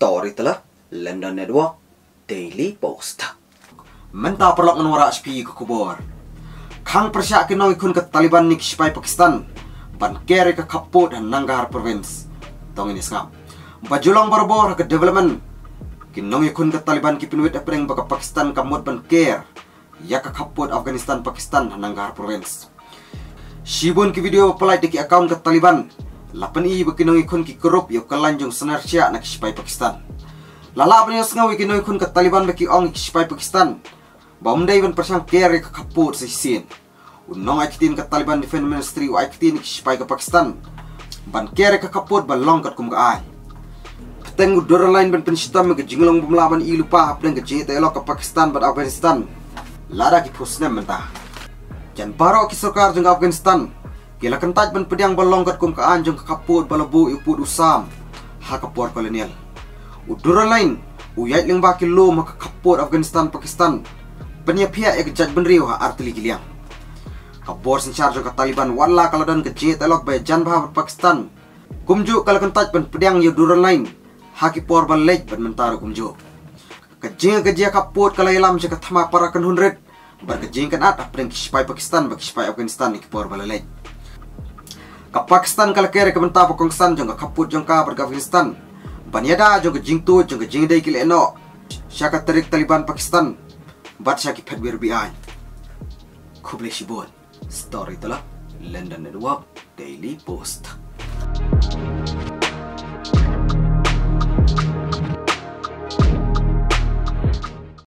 Story telah London Network Daily Post. Menta perlok menwara shipai ke kubur. Khang pyrshah ke nongiakhun ke tali-ban ni shipai Pakistan. Ban kere ke khappud dan nanggahar province. Tong ini sengap. Bajulang barbor ke development. Ke nongiakhun ke tali-ban ki pinuit apreng baka Pakistan kamut ban kere. Ya ke khappud Afghanistan Pakistan dan nanggahar province. Shibun ki video pelai deki account ke tali-ban. Lapan i baki nongiakhun ki korup yo kelanjung senar siak nak shipai Pakistan. Lala apanya sengawi ki nongiakhun ke tali-ban baki ong ki shipai Pakistan. Bamdai ban persang kere ke khappud sesin. Unong aikitin ke tali-ban defense ministry u aikitin ki shipai ke Pakistan. Ban kere ke khappud ban longkat kum ka ai. Peteng udara lain ban penshitam ke jinglong bumlaban i lupa apdeng ke jete elok ke Pakistan ban Afghanistan. Lada ki pusnem mentah. Jan baro ki sarkar jeng Afghanistan. Kila kentaj ban pediang balongkat kum ka anjung ke khappud balabu upud usam ha kapor kolonial. Udura lain uyait ling ba kilo maka khappud Afghanistan Pakistan. Penia pihak ek jaj ban riu ha artili giliang. Kapor sin charge ke tali-ban wala kaladan ke jet elok bay jan bah Pakistan. Kumju kala kentaj ban pediang yu udura lain ha ki por ban lej ban mentaro kumju. Kejing kejia khappud kala ilam je thama parakan 100 bar kejing kan at apreng ki shipai Pakistan bak shipai Afghanistan ki por ban lej. Ka Pakistan kala kere ke benta pakongsan jong ka khappud jong ka bar Afghanistan. Banyada jong ke jingtu jong ke jingdai kil eno. Syaka tarik tali-ban Pakistan. Bat syaki phadwir bi ai. Khuble shibon. Story telah London Network Daily Post.